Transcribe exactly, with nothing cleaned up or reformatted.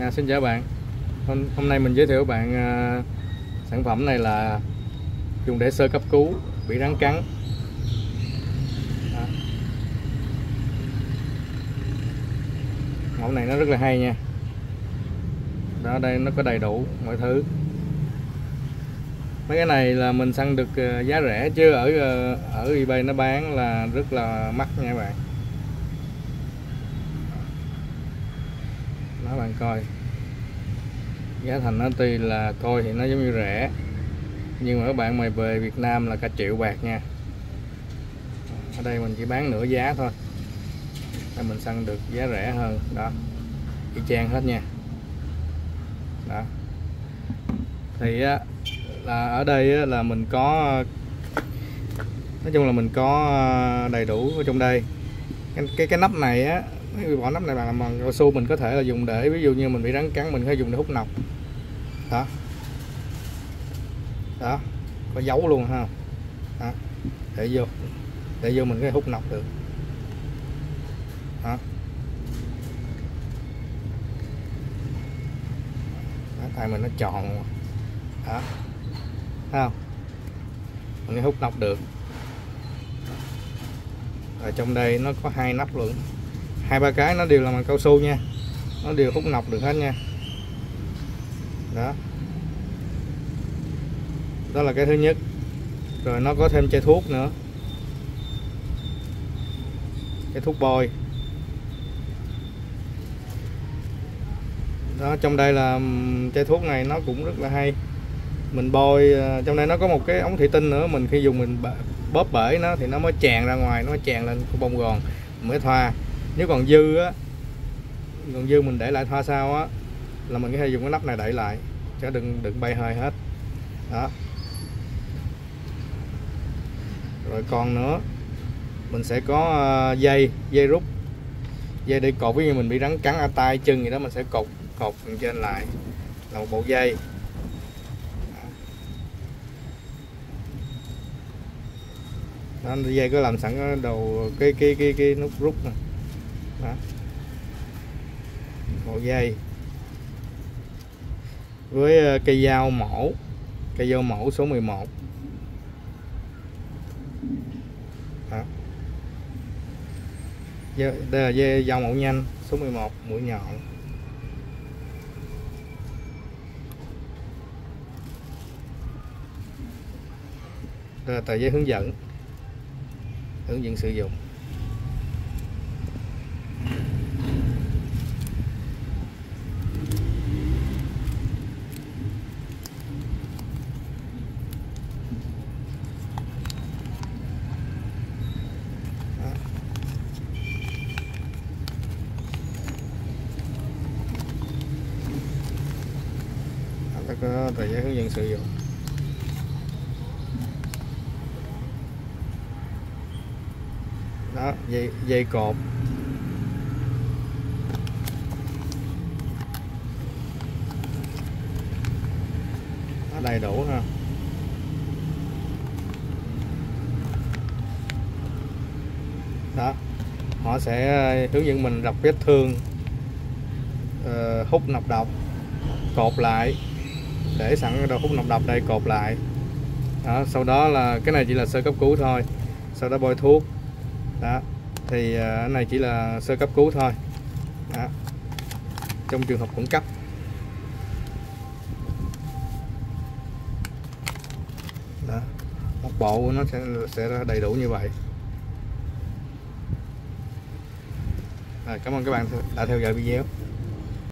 À, xin chào bạn. Hôm, hôm nay mình giới thiệu với bạn à, sản phẩm này là dùng để sơ cấp cứu bị rắn cắn. Đó. Mẫu này nó rất là hay nha. Đó, đây nó có đầy đủ mọi thứ. Mấy cái này là mình săn được giá rẻ, chứ ở ở eBay nó bán là rất là mắc nha bạn. Đó, bạn coi giá thành nó tuy là coi thì nó giống như rẻ, nhưng mà các bạn mày về Việt Nam là cả triệu bạc nha. Ở đây mình chỉ bán nửa giá thôi, đây mình săn được giá rẻ hơn. Đó, y chang hết nha. Đó thì á, là ở đây á, là mình có, nói chung là mình có đầy đủ ở trong đây. Cái cái, cái nắp này á, bỏ nắp này bằng bằng cao su, mình có thể là dùng để, ví dụ như mình bị rắn cắn mình có thể dùng để hút nọc. Đó, đó có dấu luôn ha. Đó, để vô để vô mình có thể hút nọc được. Đó, tay mình nó tròn. Đó, thấy không, mình có hút nọc được. Ở trong đây nó có hai nắp luôn, hai ba cái nó đều là bằng cao su nha, nó đều hút nọc được hết nha. Đó, đó là cái thứ nhất. Rồi nó có thêm chai thuốc nữa, cái thuốc bôi. Đó, trong đây là chai thuốc này nó cũng rất là hay. Mình bôi trong đây nó có một cái ống thủy tinh nữa, mình khi dùng mình bóp bể nó thì nó mới tràn ra ngoài, nó mới tràn lên cái bông gòn mới thoa. Nếu còn dư á, còn dư mình để lại thoa sau á, là mình có thể dùng cái nắp này đậy lại cho đừng đừng bay hơi hết. Đó, rồi còn nữa mình sẽ có dây dây rút, dây để cột. Ví dụ mình bị rắn cắn ở tay chân gì đó, mình sẽ cột cột trên lại là một bộ dây. Đó, dây có làm sẵn ở đầu cái cái cái cái nút rút này. Đó, bộ dây với cây dao mổ, cây dao mổ số mười một. Đó, đây là dây dao mổ nhanh số mười một, mũi nhọn. Đây là tờ giấy hướng dẫn, hướng dẫn sử dụng. Đó, có tờ giấy hướng dẫn sử dụng. Đó, dây dây cột. Nó đầy đủ ha. Đó, họ sẽ hướng dẫn mình rọc vết thương, uh, hút nọc độc, cột lại, để sẵn đầu hút nọc độc đây, cột lại. Đó, sau đó là cái này chỉ là sơ cấp cứu thôi, sau đó bôi thuốc. Đó, thì cái này chỉ là sơ cấp cứu thôi. Đó, trong trường hợp khẩn cấp. Đó, một bộ nó sẽ sẽ đầy đủ như vậy. À, cảm ơn các bạn đã theo dõi video.